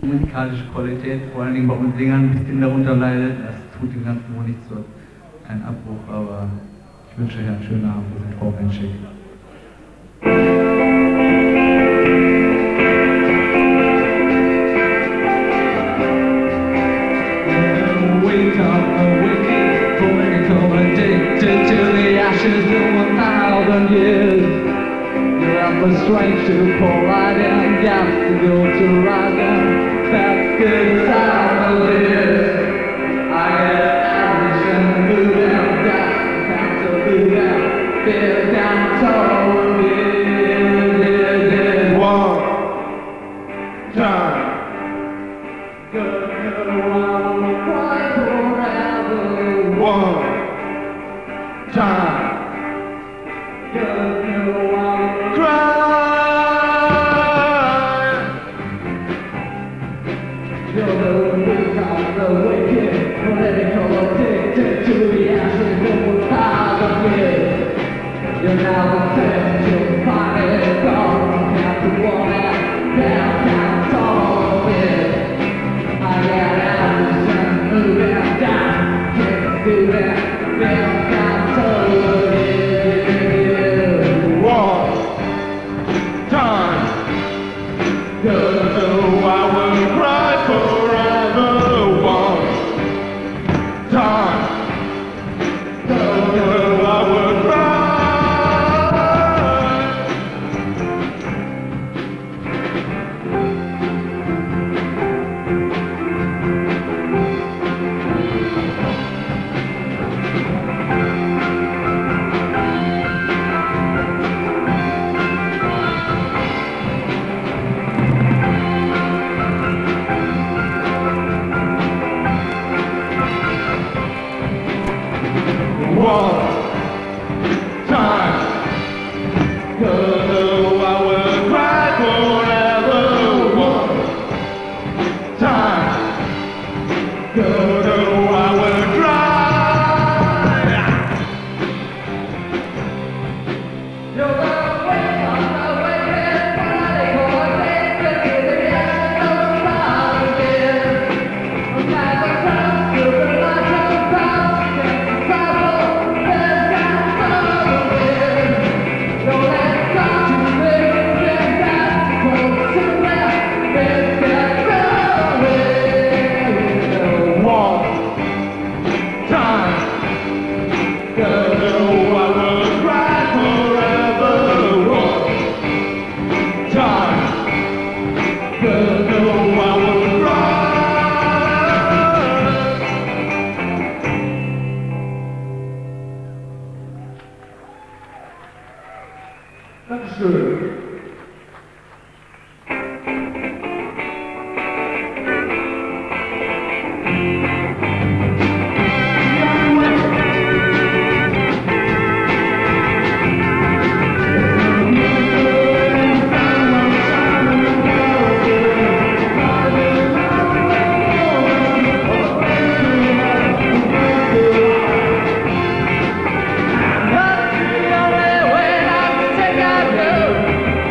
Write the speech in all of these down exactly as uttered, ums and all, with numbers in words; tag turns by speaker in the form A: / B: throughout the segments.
A: musikalische Qualität, vor allen Dingen bei uns Singern, ein bisschen darunter leidet. Das tut dem Ganzen wohl nicht so keinen Abbruch, aber ich wünsche euch einen schönen Abend. Wir sind Vormenschig. Wake up, awaken, political addicted to the ashes of one thousand years. You have the strength to pour right in, gas to go to right down. That's good time to live. I get ambition, move down, down, down to move down, feel down, so it is. One time. Good, good, I will cry forever. One time. Good, good, I will cry. You're the weak of the wicked, political addicted to the ashes of one thousand years. You're now set to find it gone, count to one and down, count all of it. I got ambition, moving down, can't do that, feel down, so it. One time. Good, so I will cry forever. One time. Good, good, I will cry. One time. Good, oh, I will cry forever. One time. Good, oh, I will cry. You're the way on the way, political addicted to the ashes of a thousand years. I'm like a crown to the light of power, can't travel. That's good.
B: That's the only way I can take out you.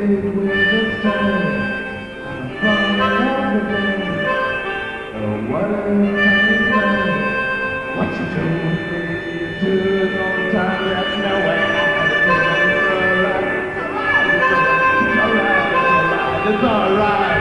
A: It's alright.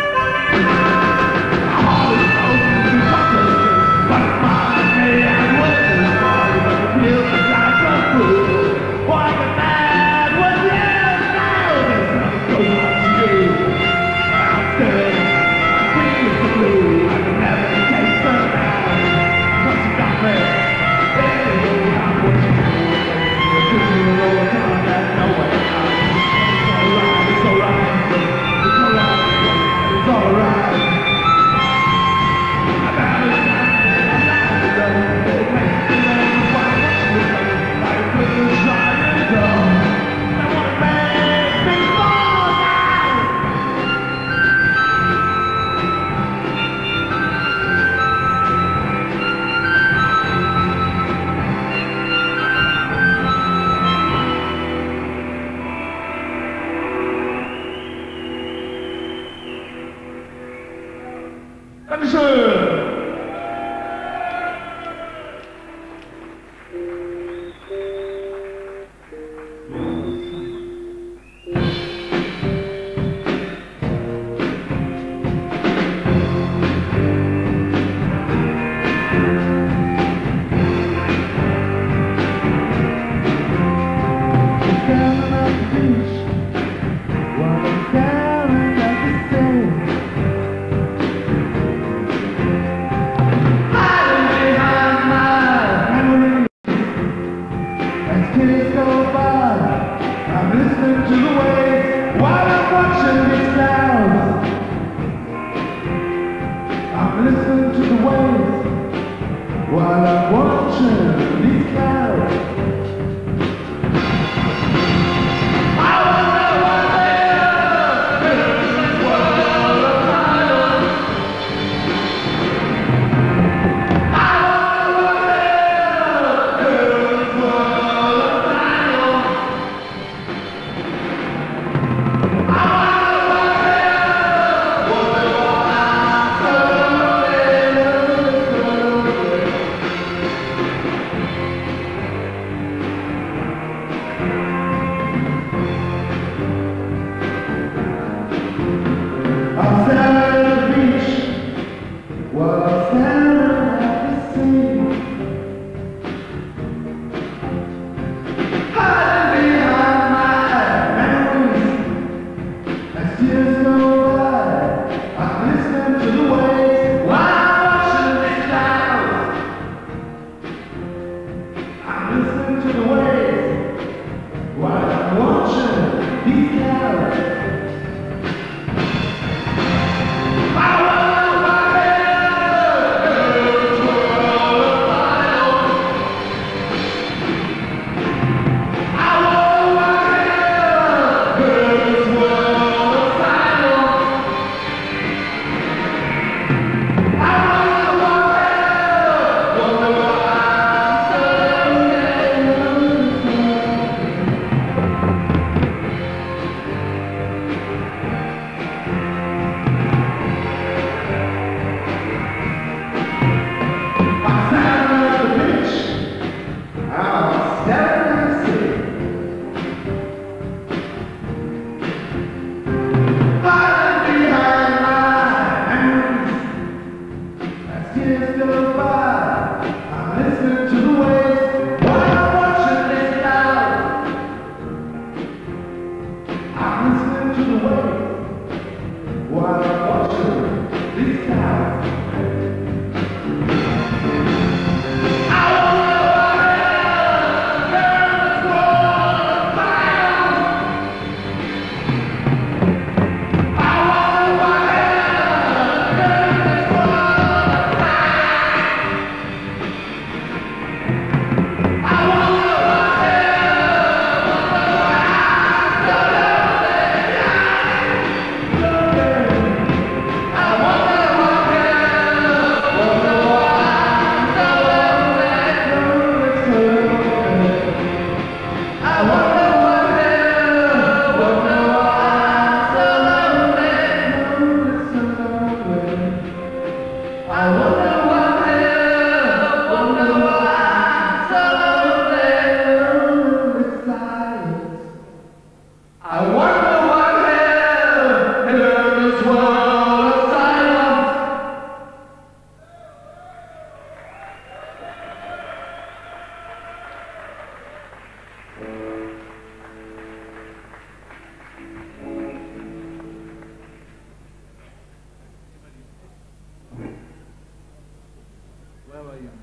A: Dankeschön! Listen to the waves while I'm watching these clouds. I wonder what they are in this world of silence. I wonder what they are in this world of silence. I wonder what they are, what they are. I'm standing at the beach while I'm staring at the sea, hiding behind my memories. As years go by, I'm listening to the waves while I'm watching these clouds. I'm listening to the waves while I'm watching these clouds. Where were you?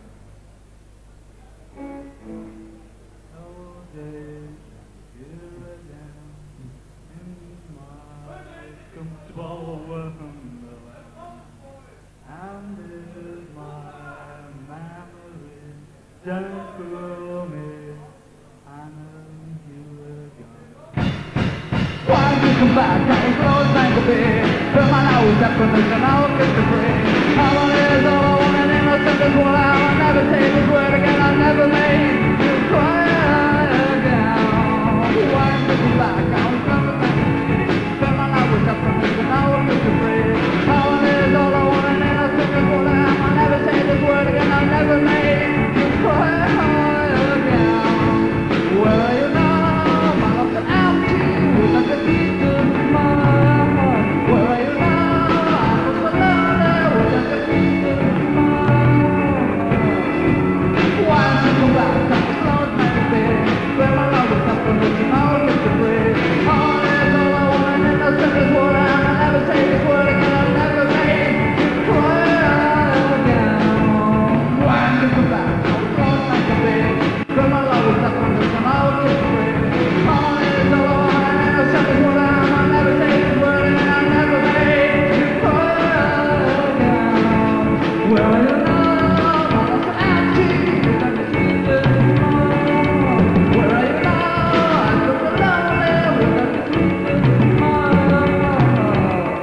A: Oh, days, here again, in my comfortable wonderland. And is my memory just for me? I know you again. Why did you come back? I was close back to be. But my now is definition, I will get the free. I want it is all I want, and innocent is what I will never take this word again. I'll never make you cry again. Why did you come back? I was close back to be. But my now is definition, I will get the free. I want it is all I want, and innocent is what I am. I'll never say this word again. I'll never make you cry again. Where are you now? My love's empty without the pieces of my heart. Where are you now? I feel so lonely without the pieces of my heart. Why don't you come back? I'm close my bed. Where my love is not permission, I'll get to breathe. All is all I want, and innocent is what I am. I'll never say this word again. I'll never make you cry again. Why don't you come back? I'm close my bed. Where my love is not permission, I'll get to breathe. All is all I want, and innocent is what I am. I'll never say this word again. I'll never make you cry again. Where are you now? My love's empty without the pieces of my heart. Where are you now? I feel so lonely without the pieces of my heart.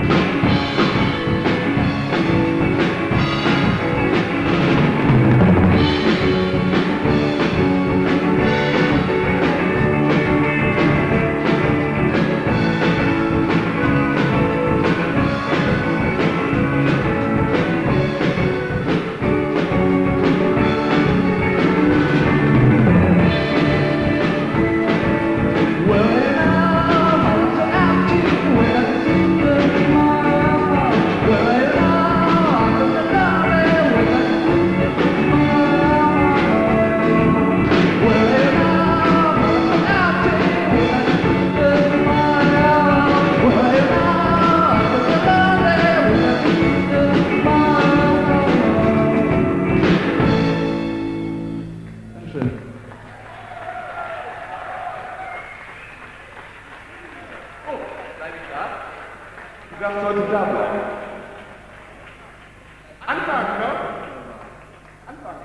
B: Du darfst heute da bleiben. Anfangen, ne? Anfangen.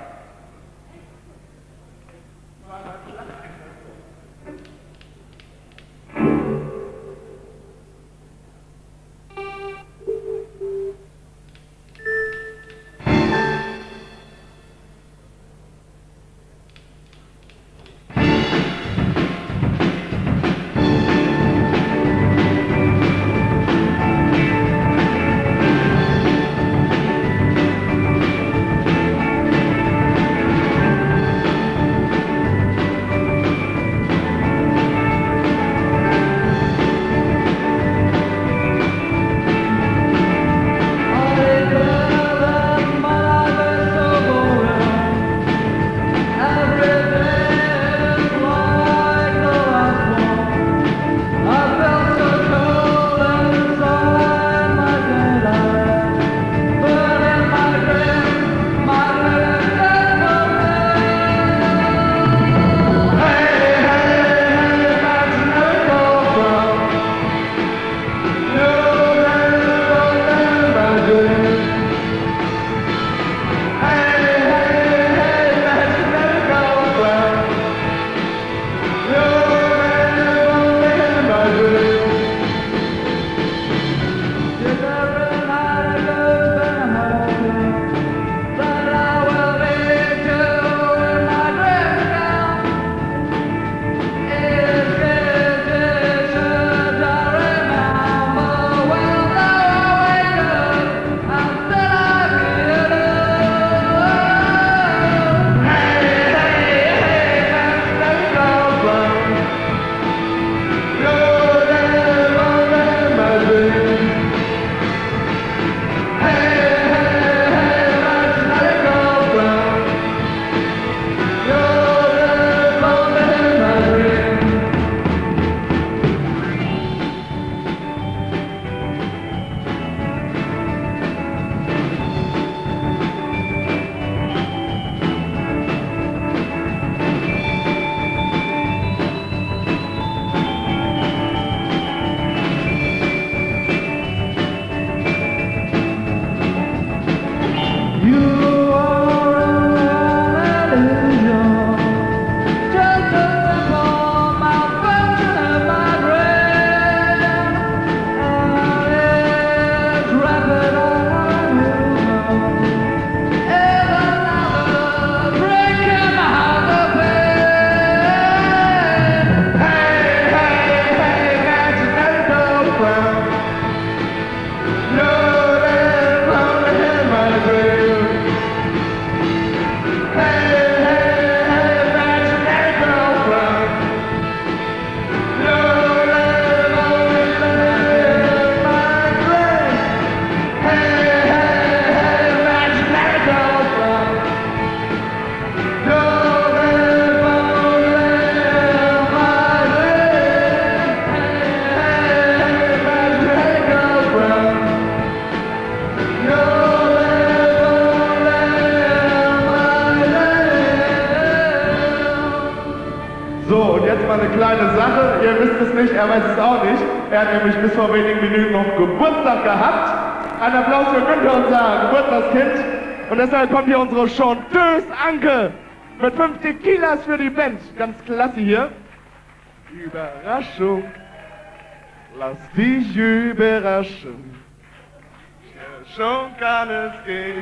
B: So, und jetzt mal eine kleine Sache. Ihr wisst es nicht, er weiß es auch nicht. Er hat nämlich bis vor wenigen Minuten noch Geburtstag gehabt. Ein Applaus für Günther, unser Geburtstagskind. Und deshalb kommt hier unsere Chanteuse Anke mit fünf Tequilas für die Band. Ganz klasse hier. Überraschung. Lass dich überraschen. Schon kann es gehen.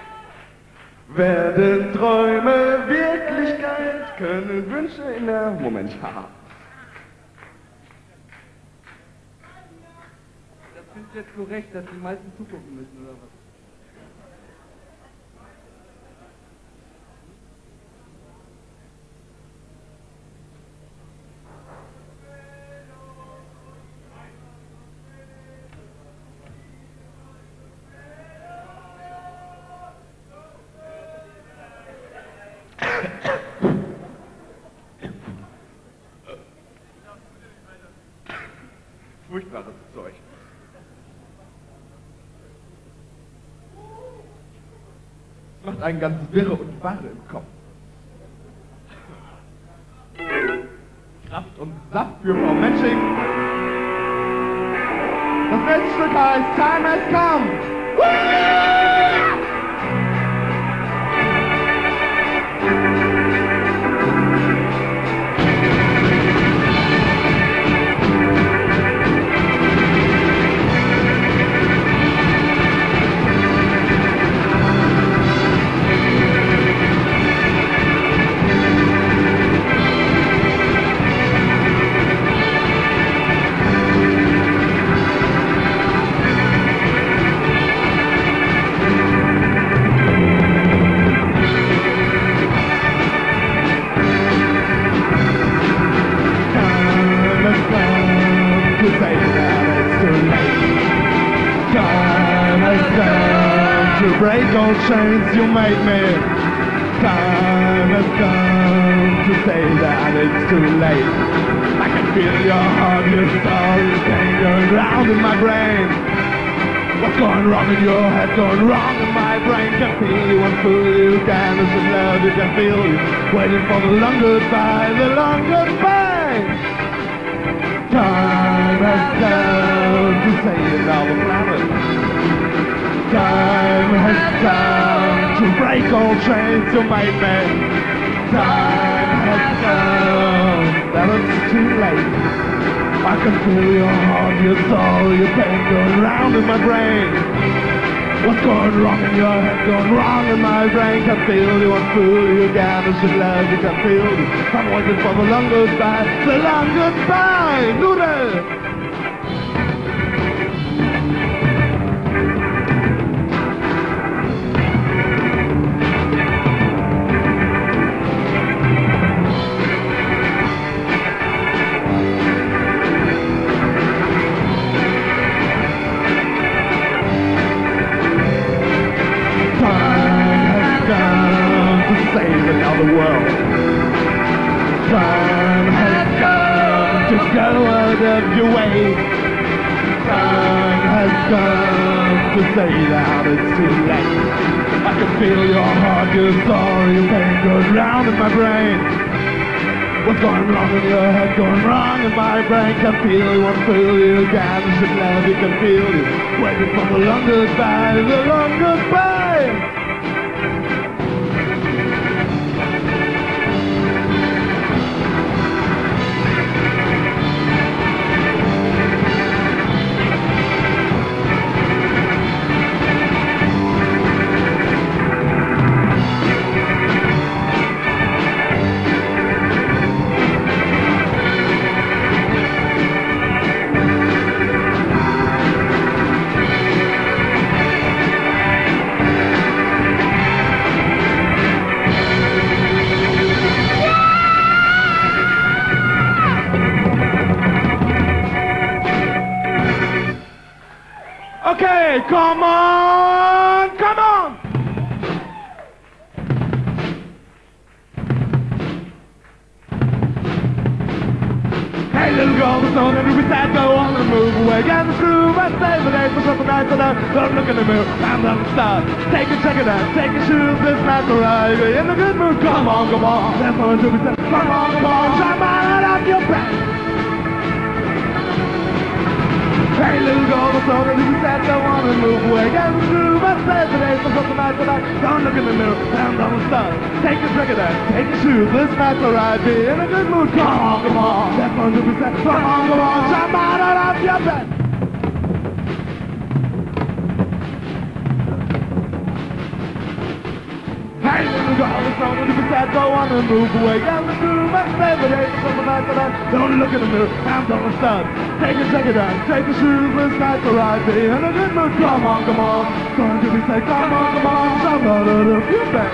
B: Werden Träume Wirklichkeit, können Wünsche in der... Moment, haha.
A: Das findest du jetzt korrekt, dass die meisten zugucken müssen, oder was?
B: Furchtbares Zeug. Es macht einen ganz wirre und Warre im Kopf. Kraft und Saft für Frau Mensching. Das nächste Stück heißt Time Has Come. Break all chains you made me. Time has come to say that it's too late. I can feel your heart, your soul, your pain going round in my brain. What's going wrong in your head, going wrong in my brain? Can feel you and fool you, can lose in love, you can feel you waiting for the long goodbye, the long goodbye. Time has come to say it all the planet. Time has come to break all chains you made me. Time has come, that it's too late. I can feel your heart, your soul, your pain going round in my brain. What's going wrong in your head, going wrong in my brain? Can feel you and fool you, can should love you, can feel you. I'm waiting for the long goodbye, the long goodbye. Noodle! The world. Time has come to go out of your way. Time has come to say that it's too late. I can feel your heart, your soul, your pain goes round in my brain. What's going wrong in your head, going wrong in my brain? Can feel you, won't feel you, can should love you, can feel you waiting for the long goodbye, the long goodbye. Okay, come on, come on! Hey! Hey little girl, the song that we said go on and move away. Get the groove and save the day for something nice and out. Don't look in the mirror, I'm on the start. Take a check it out, take your shoes, this night's alright. Be in a good mood, come on, come on. That's what we said, come on, come on. Shine my light up your back. Hey little girl, the song that we said go on and move away. Get the groove and save the day for something nice and out. Don't look in the mirror, I'm on the start. Take a check it out, take your shoes, this night's alright. Be in a good mood, come on, come on. That's what we said, come on, come on. Shine my light up your back. Hey little girl, the song that we said go on and move away. Get the groove and save the day for something nice and out. Don't look in the mirror, hands on the start. Take a check it out, take your shoes, this night's alright. Be in a good mood, come on, come on. Going to be say, come on, come on. Shine my light up your back.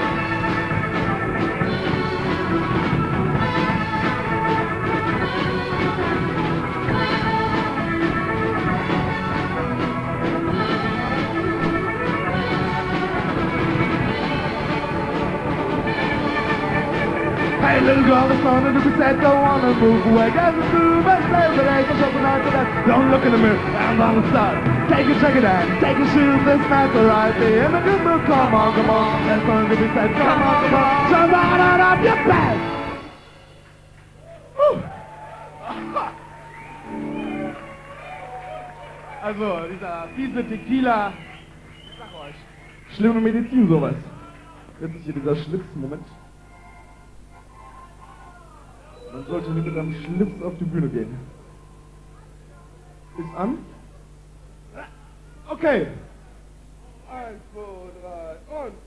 B: Hey little girl, the song that we said go on and move away. Get the groove and save the day for something nice and out. Don't look in the mirror, hands on the start. Take a check it out, take your shoes, this night's alright. Be in a good mood, come on, come on. That song that we said, come on, come on. Jump out and up your back. Also, dieser fiese Tequila, ich sag euch, schlimme Medizin sowas. Jetzt ist hier dieser Schlipsmoment. Man sollte nicht mit einem Schlips auf die Bühne gehen. Ist an? Okay. Eins, zwei, drei und...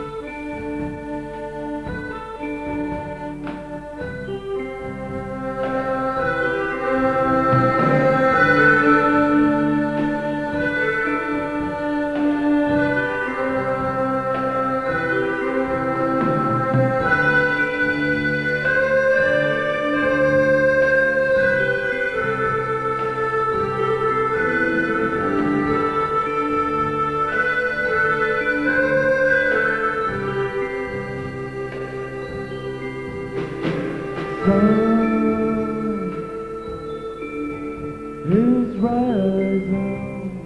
B: Is rising.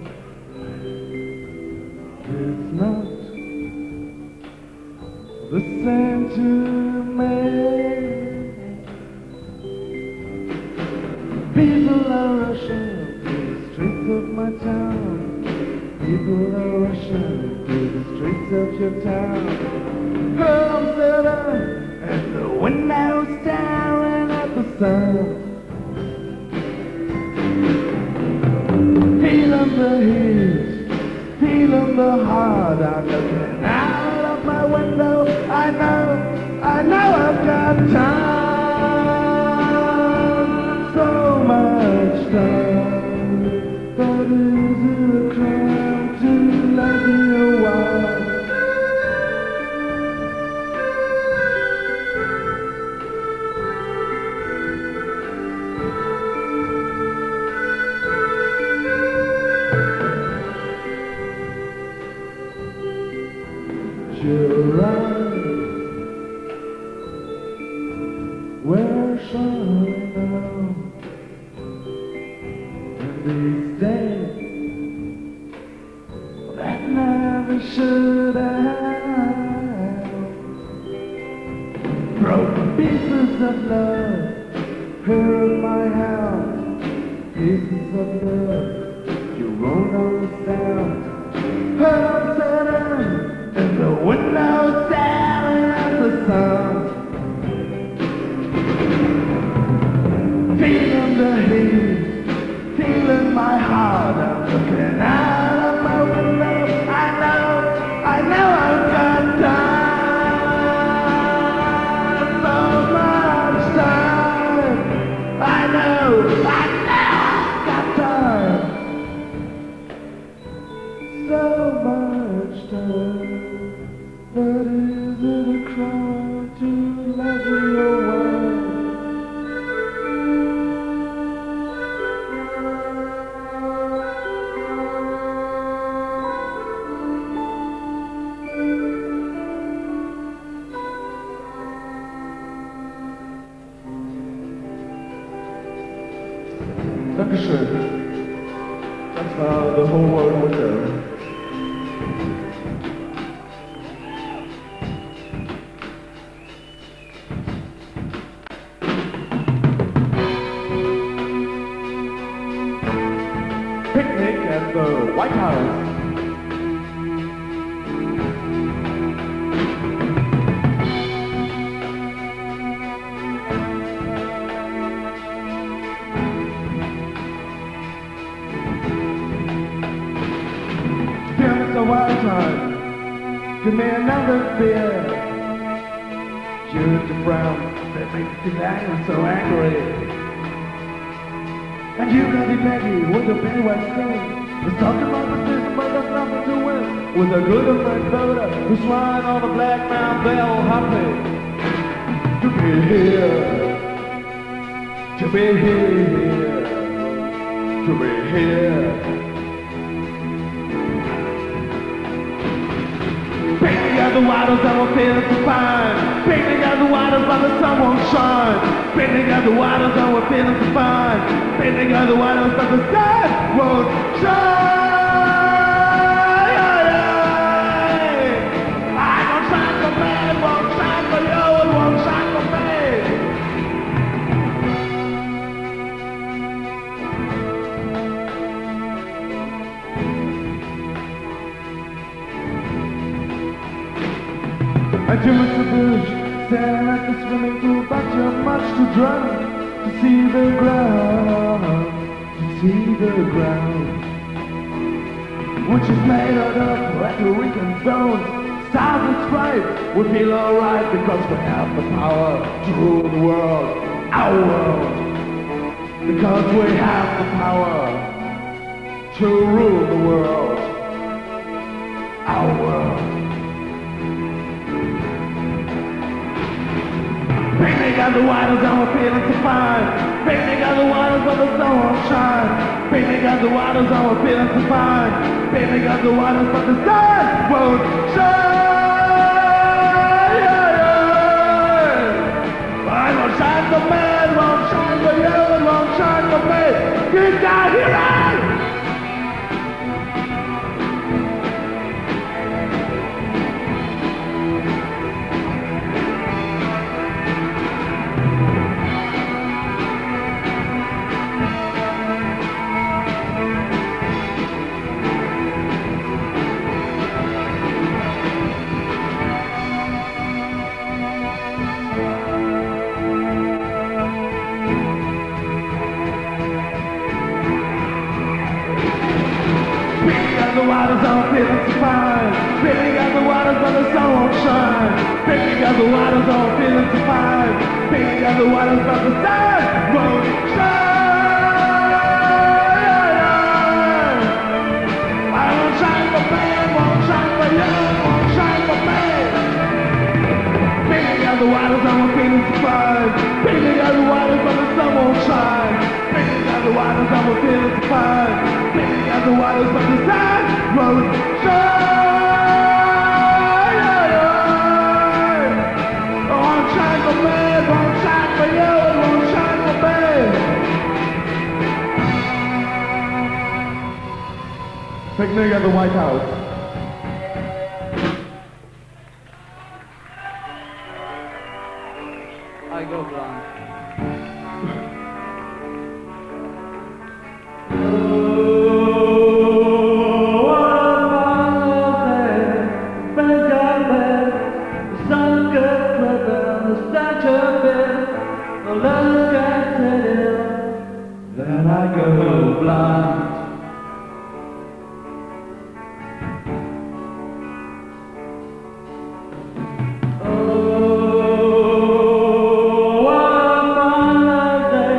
B: It's not the same to me. People are rushing through the streets of my town. People are rushing through the streets of your town. I'm sitting at the window staring at the sun. Feeling the heat, feeling the heart. I'm looking out of my window. I know, I know I've got time. So much time. But is it a crime to love you a while? Your eyes were shining now, and these days that never should have. Broken pieces of love here in my house, pieces of love you won't understand. I'm sitting in the window staring at the sun, feeling the heat, feeling my heart. I'm looking out of my window. I know, I know I've got time. So much time. I know, I know I've got time. So much time. But is it a crime to love your wife? Dankeschön. Das war The Whole World Hotel. Picnic at the White House. A wild time, give me another beer. You're the brown, that makes me I'm so angry. And you got it Maggie with a bad white skin. Let's talk about the system, but there's nothing to win. With a good and red voter who's flying on the black man, they'll happy to be here, to be here, to be here. Picnic at the waters and we're feeling so fine. Picnic at the waters but the sun won't shine. Picnic at the waters and we're feeling so fine. Picnic at the waters but the sun won't shine. I won't shine for me, it won't shine for you, it won't shine for me. And you Mister Bush, staring at the swimming pool, but you're much too drunk to see the ground, to see the ground, which is made out of Puerto Rican stones. Stars and stripes, we feel alright because we have the power to rule the world, our world. Because we have the power to rule the world, our world. Picnic at the waters and we're feeling so fine. Picnic at the waters but the sun won't shine. Picnic at the waters and we're feeling so fine. Picnic at the waters but the sun won't shine. I won't shine for me, it won't shine for you, it won't shine for me. Get down here, right? The waters are feeling so fine. Picnic at the waters but the sun won't shine. Picnic at the waters are feeling so fine. Picnic at the waters but the sun won't shine. I won't shine for me, it won't shine for you, it won't shine for me. Picnic at the waters and we're feeling so fine. Picnic at the waters but the sun won't shine. Picnic at the waters and we're feeling so fine. Picnic at the waters but the sun won't shine. It won't shine for me, it won't shine for you, it won't shine for me. Picnic at the White House.
A: I go blind. Then I go blind. Oh, one fine day,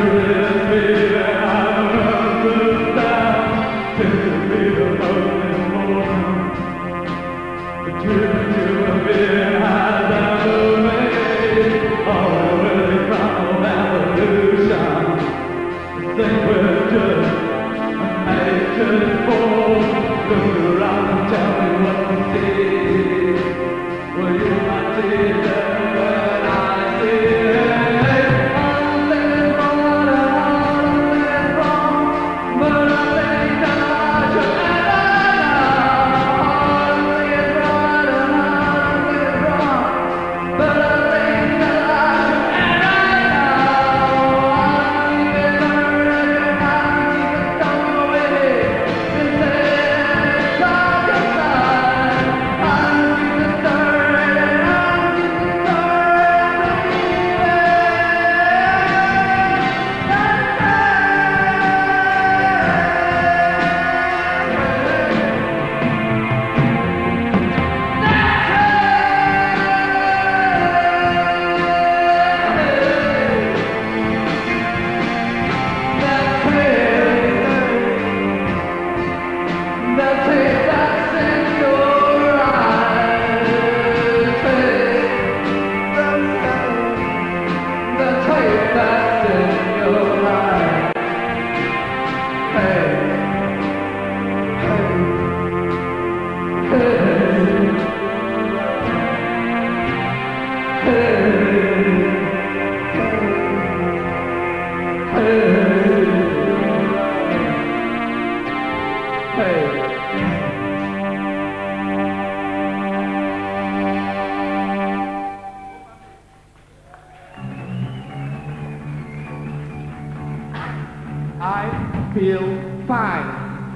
B: I feel fine.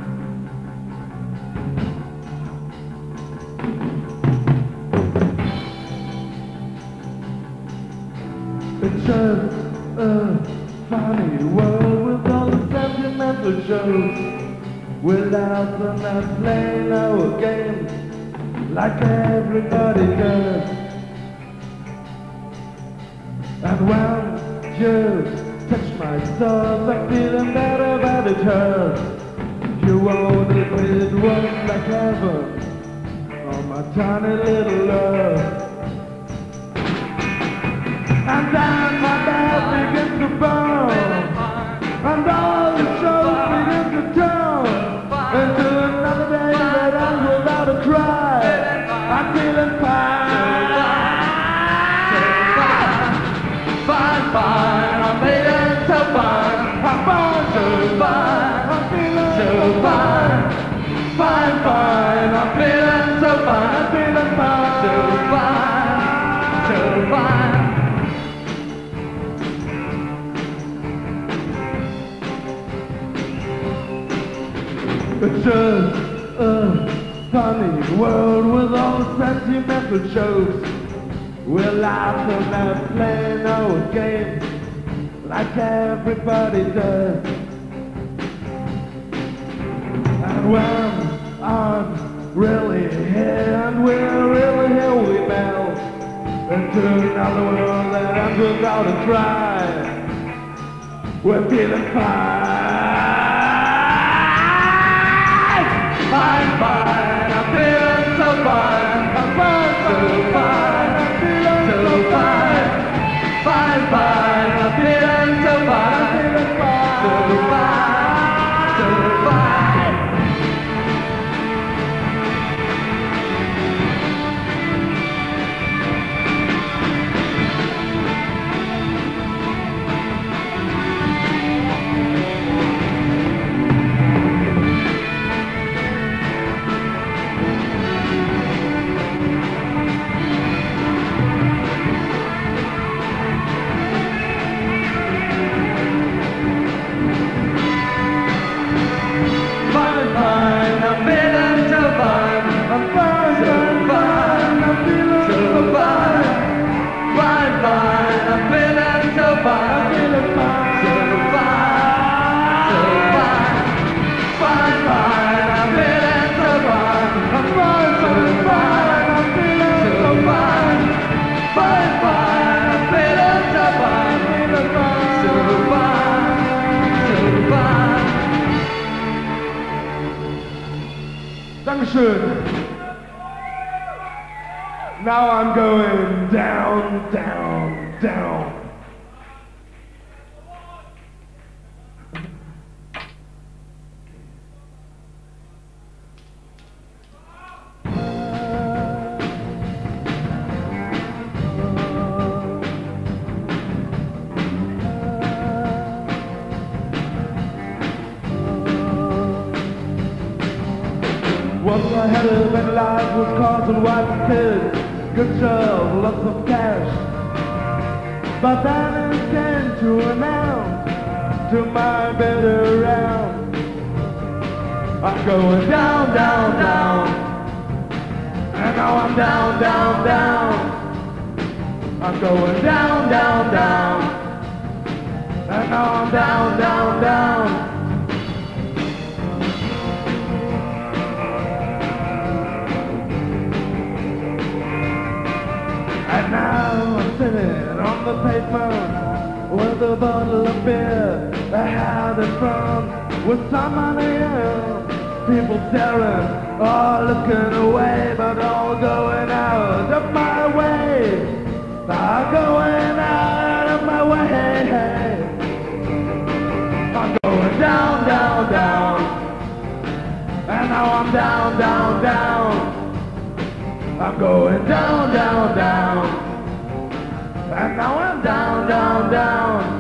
B: It's just a funny world with all the sentimental shows. Without them not playing our game like everybody does. And when you touch my soul, I'm feeling better about it hurts. You won't admit it was like heaven, oh my tiny little love. And then my bed begins to burn, and all the shows begin to turn into another day that ends without a cry. I'm feeling fine, fine, fine. I'm feeling so fine. I'm fine, so fine. I'm feeling so fine, fine, fine. I'm feeling so fine. I'm feeling fine, so fine, so fine. It's just a funny world with all the sentimental jokes. We're laughing and playing our game like everybody does. And when I'm really here and we're really here, we melt into another world that ends without a cry. We're feeling fine. Fine, fine, I'm feeling so fine. I'm fine, so fine, I'm feeling so fine. Fine, fine, I'm feeling so fine. I'm feeling fine, so fine, so fine. Dankeschön. Now I'm going down, down, down. Once I had a better life with cars and wife and kids, good job, lots of cash. But then it came to an end, to my better round. I'm going down, down, down, and now I'm down, down, down. I'm going down, down, down, and now I'm down, down, down. And now I'm sitting on the pavement with a bottle of beer. I had it from with somebody else. People staring, all looking away, but all going out of my way. All going out of my way. I'm going down, down, down, and now I'm down, down, down. I'm going down, down, down, and now I'm down, down, down.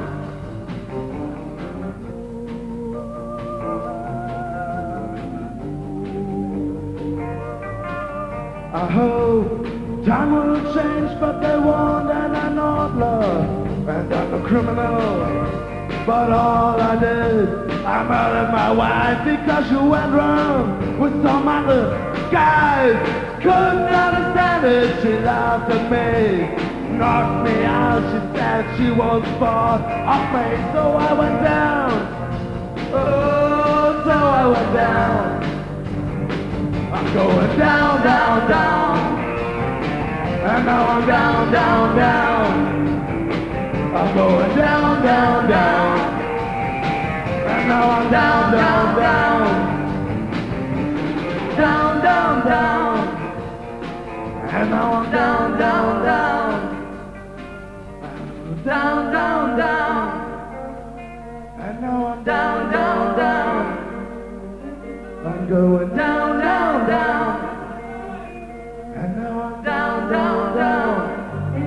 B: I hope time will change, but they won't, and I'm not love, and I'm a criminal. But all I did, I murdered my wife because she went wrong with some other guys. Couldn't understand it, she laughed at me, knocked me out, she said she was bored of me. So I went down, oh, so I went down. I'm going down, down, down, and now I'm down, down, down. I'm going down, down, down, and now I'm down, down, down. Down, down, down, and now I'm down, down, down. Down, down, down, and now I'm down, down, down. I'm going down, down, down, and now I'm down, down, down.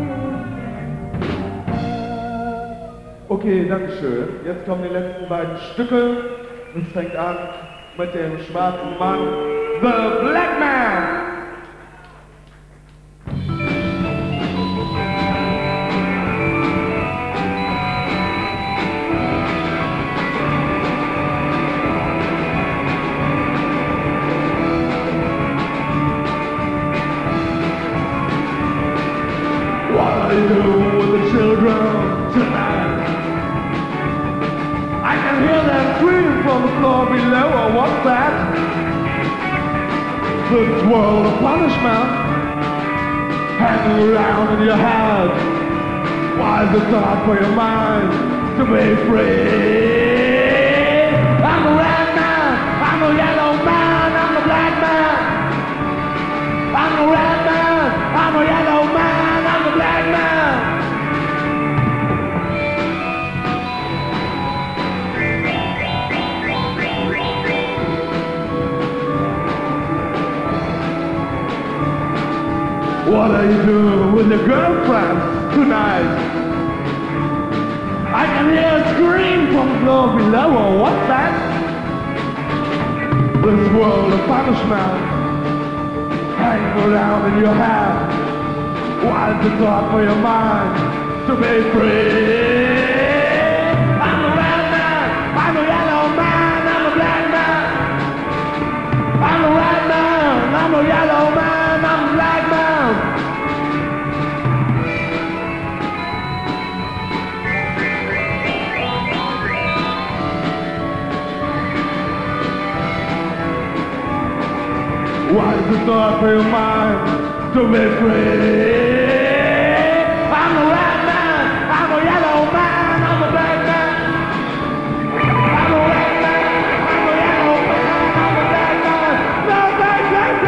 B: Okay, danke schön. Jetzt kommen die letzten beiden Stücke. Es fängt an mit dem schwarzen Mann, The Black Man. What are you doing with the children tonight? I can hear them scream from the floor below, or what's that? This world of punishment hanging around in your head. Why is it so hard for your mind to be free? I'm the red man, I'm the yellow man, I'm the black man. I'm the red man, I'm the yellow man, I'm the black man. What are you doing with your girlfriend tonight? I can hear a scream from the floor below, or what's that? This world of punishment hanging around in your head. Why is it so hard for your mind to be free? I'm the red man, I'm the yellow man, I'm the black man. I'm the red man, I'm the yellow man, I'm the black man. Why is it so hard for your mind to be free? I'm the red man, I'm the yellow man, I'm the black man. I'm the red man, I'm the yellow man, I'm the black man. No, black, black,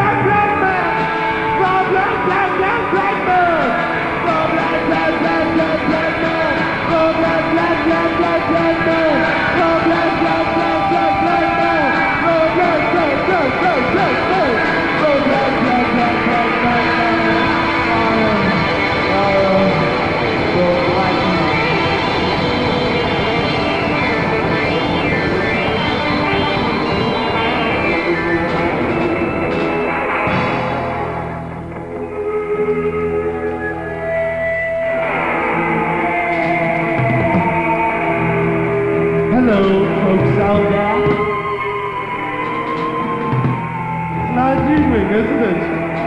B: Hello, folks out there. It's a nice evening, isn't it?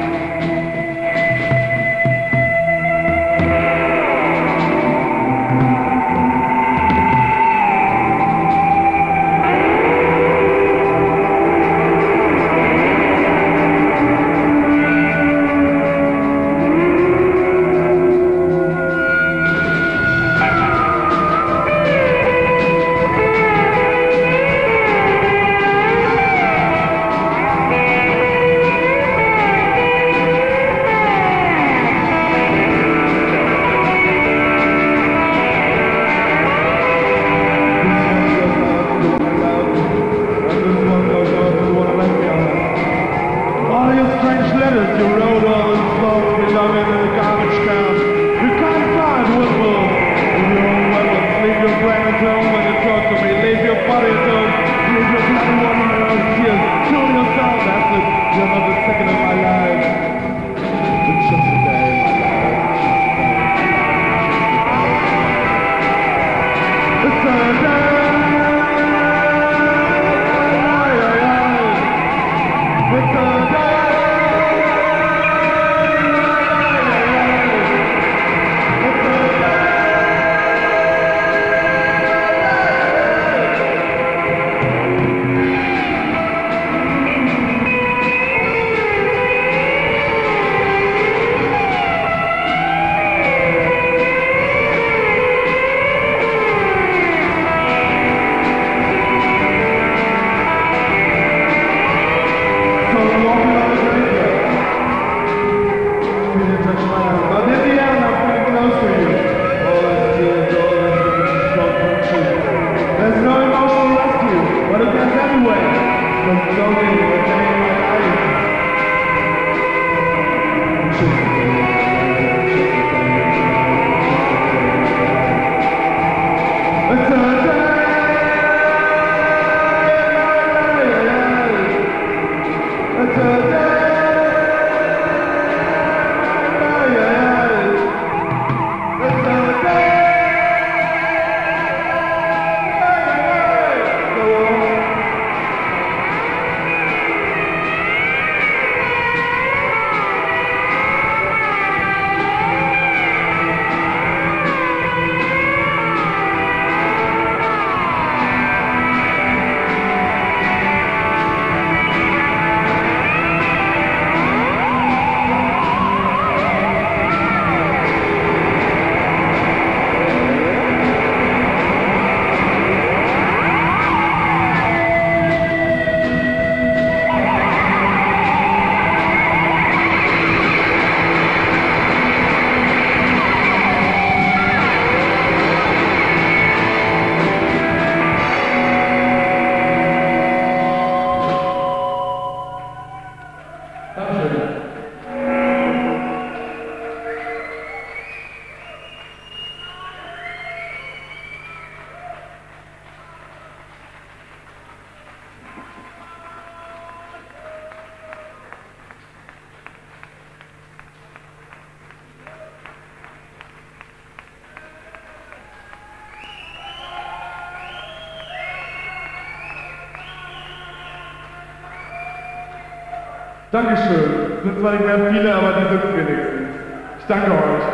C: Dankeschön. Sind zwar nicht mehr viele, aber die sind es wenigstens. Ich danke euch.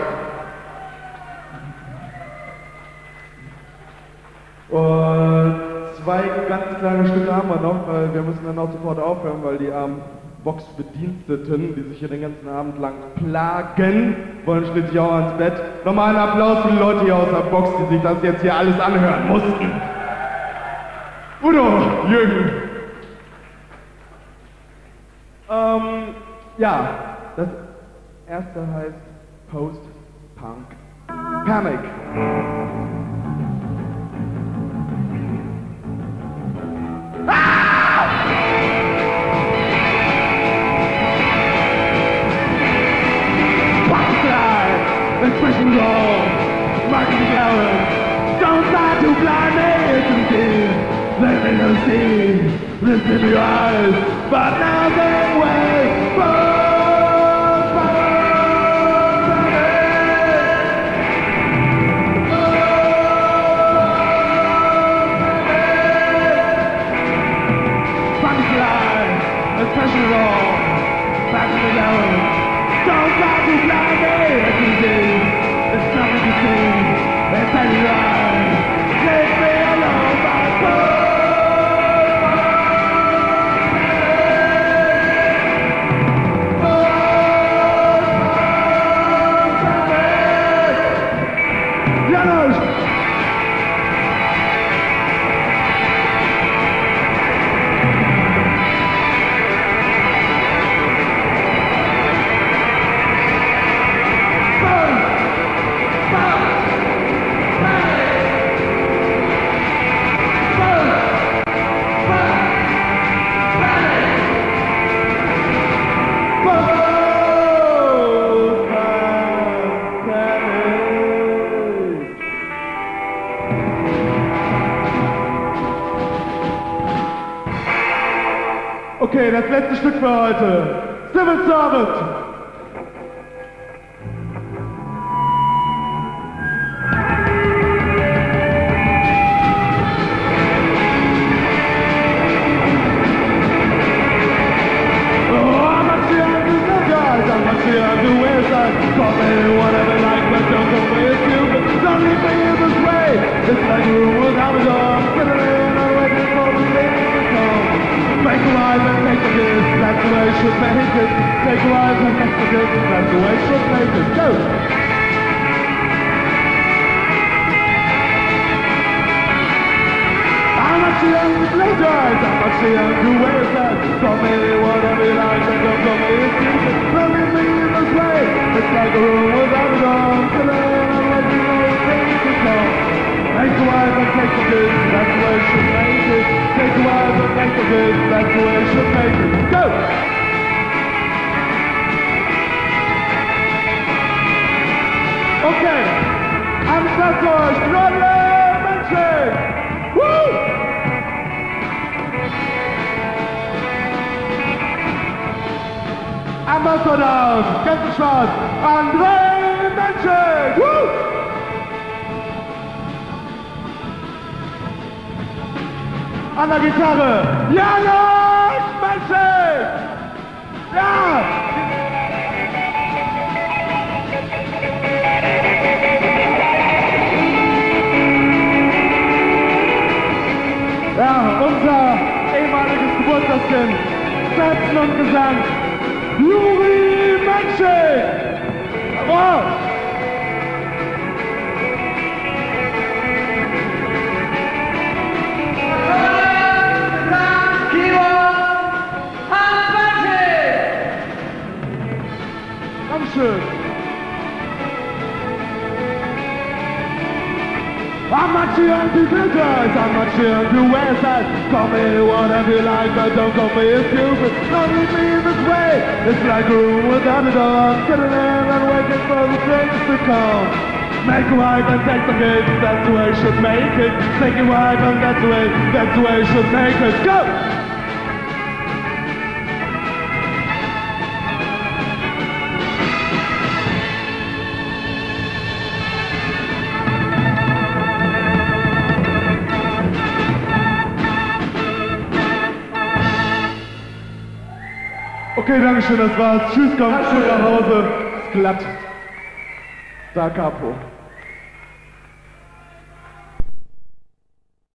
C: Und zwei ganz kleine Stücke haben wir noch, weil wir müssen dann auch sofort aufhören, weil die armen Boxbediensteten, die sich hier den ganzen Abend lang plagen, wollen schließlich auch ans Bett. Nochmal einen Applaus für die Leute hier aus der Box, die sich das jetzt hier alles anhören mussten. Udo, Jürgen. Ähm, ja, das erste heißt Post-Punk Panic.
B: Expression goal, marketing error. Don't try to blind me to see. Let me know see. Listen to your eyes, but now they wait for power. it all. Back to the devil. Don't try to blind me. It's easy. It's nothing to see. It's a lie. Leave me alone, my boy. Okay, das letzte Stück für heute. Civil Servant. It's like a room without a door, sitting in and waiting for the things to come. Make a life and take the gift, that's the way it should make it. Take a life and take the gift, that's the way it should make it. Go! I'm not too young to play dice, I'm not too young to wear that. Call me whatever you like, but don't call me a stupid. Don't leave me in this way. It's like a room without a door, sitting in and waiting for the things to come. Take a wife and take the good, that's the way it should make it. Take a wife and take the good, that's the way it should make it. Go! Okay, I'm Santos, Rodney Manchig! Woo! Ambassador, ganz schwarz, André Manchig! Woo! An der Gitarre, Janusz Manchig! Ja! Ja, unser ehemaliges Geburtstagskind, Tanzen und Gesang, Juri Manchig! Bravo! I'm not too young to do drugs, I'm not too young to wear that. Call me whatever you like, but don't call me a stupid. Don't leave me in this way. It's like a room without a door, sitting in and waiting for the things to come. Make a wife and take the kids, that's the way you should make it. Take a wife and that's the way, that's the way you should make it. Go! Okay, danke schön, das war's. Tschüss, kommt schön nach Hause. Ist glatt. Da Capo.